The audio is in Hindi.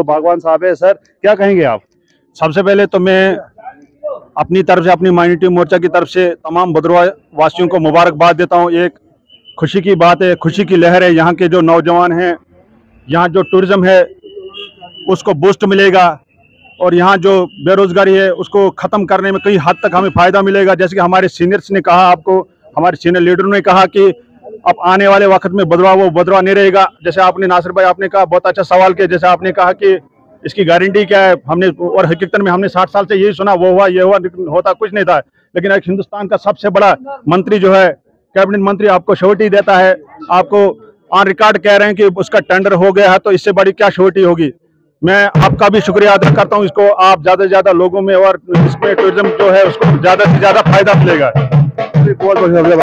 तो भगवान साहब है। सर क्या कहेंगे आप? सबसे पहले तो मैं अपनी तरफ से, अपनी माइनॉरिटी मोर्चा की तरफ से तमाम भद्रवाह वासियों को मुबारकबाद देता हूं। एक खुशी की बात है, खुशी की लहर है। यहाँ के जो नौजवान हैं, यहाँ जो टूरिज्म है उसको बूस्ट मिलेगा और यहाँ जो बेरोजगारी है उसको ख़त्म करने में कई हद तक हमें फ़ायदा मिलेगा। जैसे कि हमारे सीनियर्स ने कहा, आपको हमारे सीनियर लीडरों ने कहा कि अब आने वाले वक्त में भद्रवाह वो भद्रवाह नहीं रहेगा। जैसे आपने नासिर भाई आपने कहा, बहुत अच्छा सवाल किया। जैसे आपने कहा कि इसकी गारंटी क्या है, हमने और हकीकत में हमने 60 साल से यही सुना, वो हुआ ये हुआ, होता कुछ नहीं था। लेकिन एक हिंदुस्तान का सबसे बड़ा मंत्री जो है, कैबिनेट मंत्री, आपको श्योरिटी देता है, आपको ऑन रिकॉर्ड कह रहे हैं कि उसका टेंडर हो गया है, तो इससे बड़ी क्या श्योरिटी होगी। मैं आपका भी शुक्रिया अदा करता हूं। इसको आप ज्यादा से ज्यादा लोगों में और इसमें टूरिज्म जो है उसको ज्यादा से ज्यादा फायदा मिलेगा।